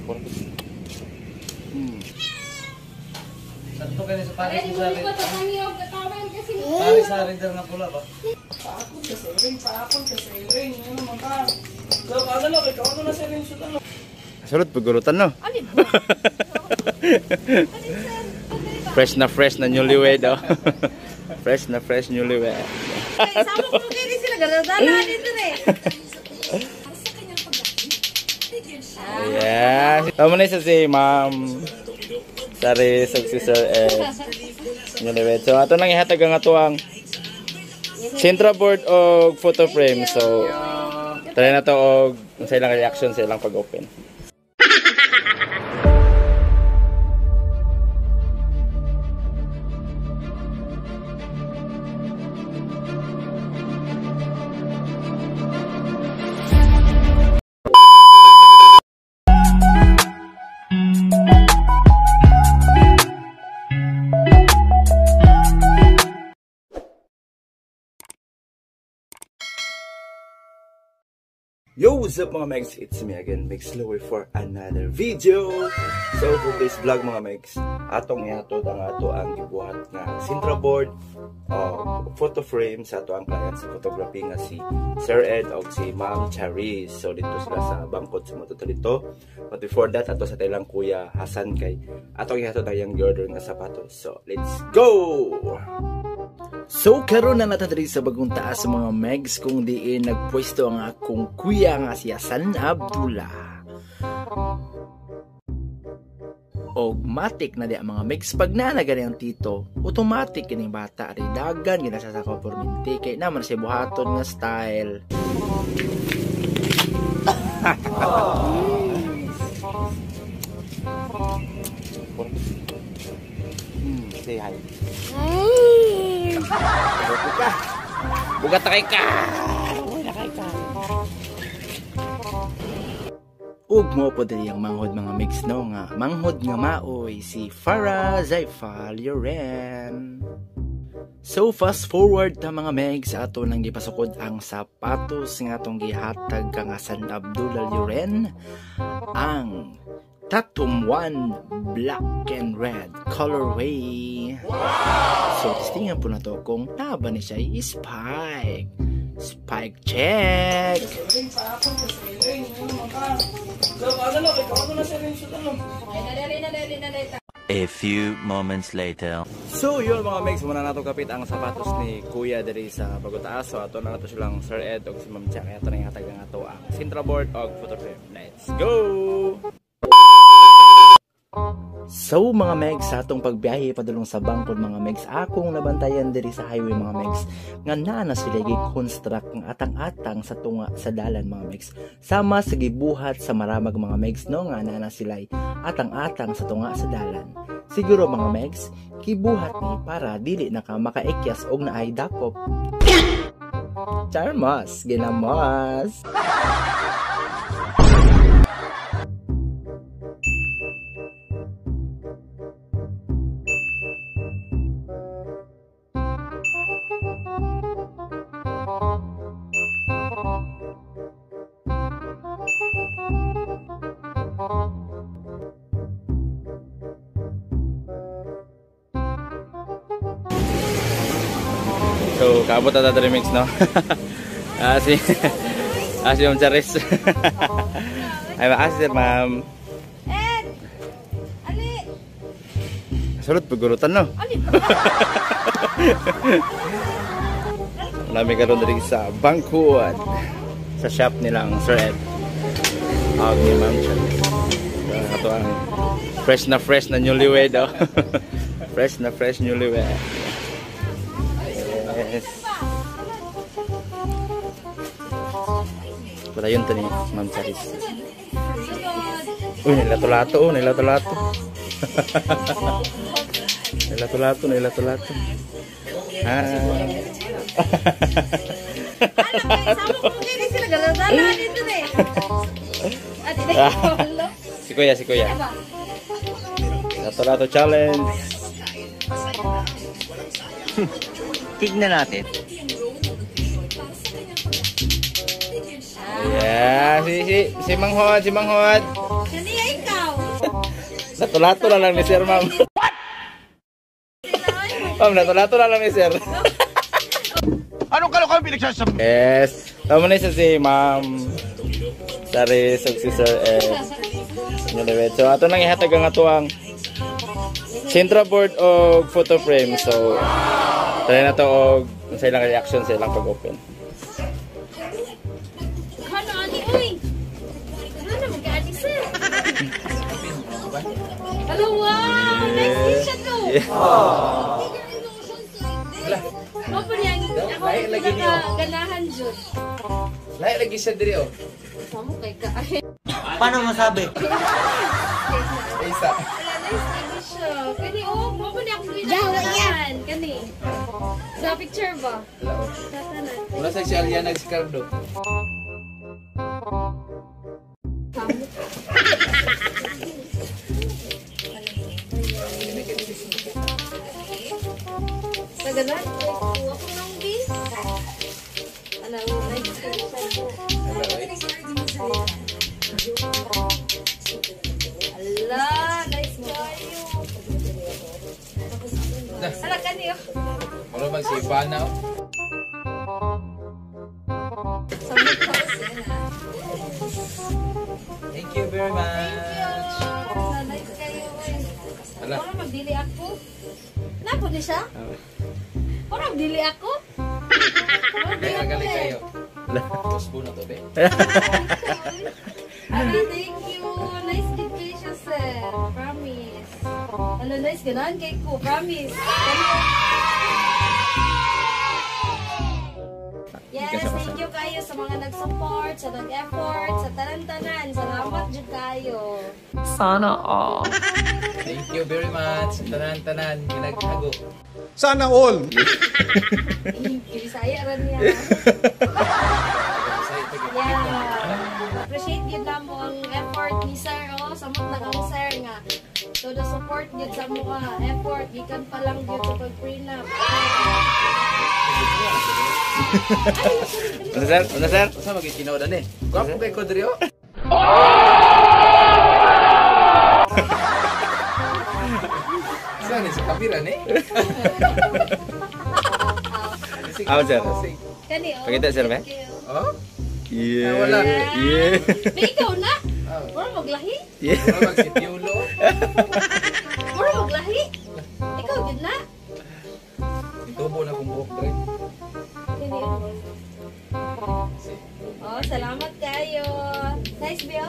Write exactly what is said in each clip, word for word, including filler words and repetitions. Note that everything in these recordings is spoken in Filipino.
Hmm. Satu kali separi sari. Pari sari dar nga pula ba? Paakon ka sa ring, paakon ka sa ring. Ano man ka? So, ano na, ikaw ano na sa ring suit ano? Sulot pagurutan no. Fresh na fresh na newlywed oh. Fresh na fresh newlywed. Sama ko kini sila garadala dito eh. Yeah. Tama na isa si Ma'am Sari si Sir Ed. Newlywed. So ato nang ihatag ang ato ang Sintra board o photo frame. So try na to og sa ilang reaction sa ilang pag-open. Yo, what's up mga Megs? It's me again, Megs Lowy for another video. So for this vlog mga Megs, atong ihatod ang ato ang gibuhat nga Sintra board uh, photo frame sa ato ang client sa photography nga si Sir Ed o si Ma'am Charis. So dito sila sa bangkod sa moto dito. But before that, ato sa taylang Kuya Hasan kay atong ihatod ang yung Jordan nga sapatos. So let's go! So karon na natadiri sa bagong taas mga Megs kung diin nagpwesto ang akong kuya nga si Hasan Abdullah. Og matik na di ang mga Megs pag nanagani ang tito, automatic kining bata ri dagan gina sa conformity kay naman si buhaton nga style. Hmm, say hi. Buka. Buka takay ka. Uy, nakay ka. Ug mo po diri ang manghod mga mix no nga. Manghod nga maoy si Farah Zaifa Lloren. So fast forward ta mga megs ato nang gipasukod ang sapatos nga atong gihatag kang Hasan Abdullah Lloren. Ang Tatum one black and red colorway. Wow! So testingan po na to kung taba ni siya i-spike. Spike check. A few moments later. So yun mga Megs, muna nato kapit ang sapatos ni Kuya diri sa Bagutaas. So ato na nato silang Sir Ed o si Ma'am Jack. Ato na yung hatag ang ato ang Sintra board o photo frame. Let's go! So mga Megs, sa atong pagbiyahe padulong sa bangkod mga Megs, akong nabantayan diri sa highway mga Megs nga naa na sila gi-construct ng atang-atang sa tunga sa dalan mga Megs. Sama sa gibuhat sa maramag mga Megs no nga naa na sila atang-atang sa tunga sa dalan. Siguro mga Megs, kibuhat ni para dili na ka makaikyas og naay dakop. Charmas, ginamos. So, kabot na tayo remix, no? ah, si... ah, si Ma'am Charis. Ay, makasih, sir, ma'am. Ed! Ali! Sulot, pagurutan, no? Ali! Marami ka doon sa bangkuan. Sa shop nilang Sir Ed. Hawag ni Ma'am Charis. So, ito ang fresh na fresh na newlywed, oh. Fresh na fresh newlywed. Yes. Padayon to ni Ma'am Charis. Uy, nilato-lato, oh, nilato-lato. Nilato-lato, nilato-lato. Ah. Alam kayo, sama ko kini sila garadala dito eh. Adi na yung Si Kuya, si Kuya. Nilato-lato challenge. Tignan natin. Yeah, si si si Manghod, si Manghod. Kani ay ikaw. Natulato na lang ni Sir, ma'am. Ma'am, natulato na lang ni Sir. Anong kalokohan pinagsasabi? Yes. Tama na isa si Ma'am Saris ug si Sir S. So ato nang ihatag ang ato ang Sintra board o photo frame. So try na to og sa ilang reaction sa ilang pag-open. Ano ani oy? Ano mag-adi sir? Hello, wow! Nice t-shirt to! Ano pa niyan? Ako ang pinaka-ganahan dyan. Lahat lagi siya diri oh. Samo kay ka. Paano masabi? Isa. Wala, nice lagi siya. Kani, oh, mo pa niya akong pinaka-ganahan. Kani. Sa picture ba? Sa tanan. Wala sa si Aliana si Cardo. Samo. Sa ganan? Kuha ko ng din. Ano, nice Ala, nice kayo. Ala, kaniyo. Wala magsipa na oh. Thank you very much. Nice kayo. Ala. Para magdili ako. Napo ni siya? Para magdili ako? Kaya magaling kayo. Tapos po na to, be. Ala, thank you. Nice kid kayo siya, sir. Promise. Ala, nice ganahan kay ko. Promise. Yes, thank you kayo sa mga nag-support, sa nag-effort, sa tanan-tanan. Salamat dyan kayo. Sana all. Thank you very much. Tanan-tanan. Ginaghago. Sana all! Ibisaya rin niya. Yeah. Appreciate yun na mo ang effort ni Sir. Oh, samot na kang Sir nga. So, the support yun sa mga effort. Gikan pa lang yun sa pag-prenup. Ano sir? Ano sir? Masa magkikinaw na eh. Gwapo kay Kodrio. Saan eh? Sa kamera eh? Ah, sir. Kani, oh. Pakita, sir, ba? Thank you. Oh? Yeah. Ah, wala. Yeah. May ikaw na? Oh. Wala maglahi? Yeah. Wala magsitiulo. Wala maglahi? Ikaw din na? Itubo na kong buhok rin. Kani, oh. Oh, salamat kayo. Nice, Bio.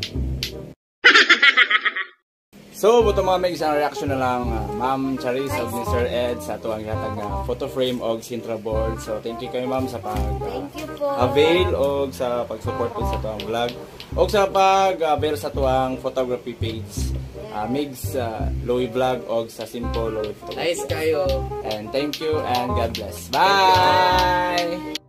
So, buto mga may isang reaction na lang, uh, Ma'am Charis o ni Sir Ed sa ito ang hatag na photo frame o Sintra board. So, thank you kayo ma'am sa pag uh, Thank you po. avail o sa pag-support po sa ito ang vlog o sa pag-avail sa ito ang photography page. Uh, Migs uh, Louie Vlog o sa Simple Louie Photography. Nice kayo. And thank you and God bless. Bye!